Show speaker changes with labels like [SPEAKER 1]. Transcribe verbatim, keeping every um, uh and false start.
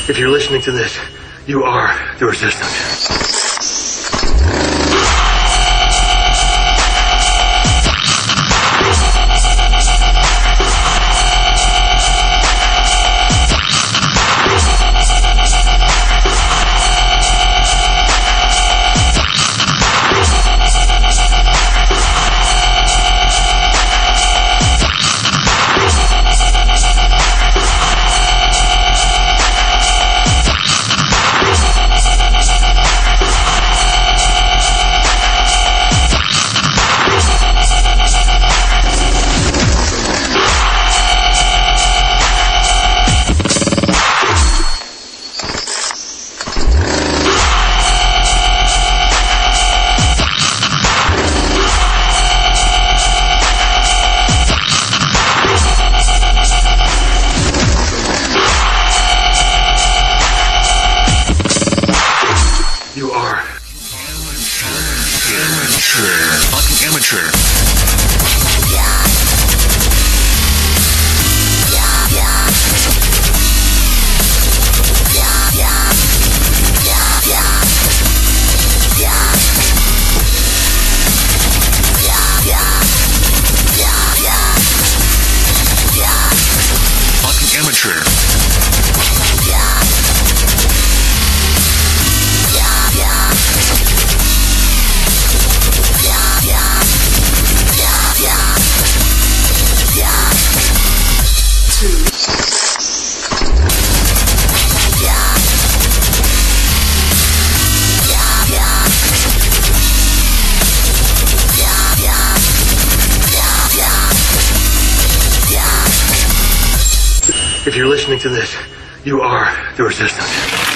[SPEAKER 1] If you're listening to this, you are the resistance. You are amateur, fucking amateur. Yeah. Yeah, yeah. Yeah, yeah. Yeah, yeah. Yeah. Yeah, yeah. Yeah, yeah. Yeah. Fucking amateur. Yeah. If you're listening to this, you are the resistance.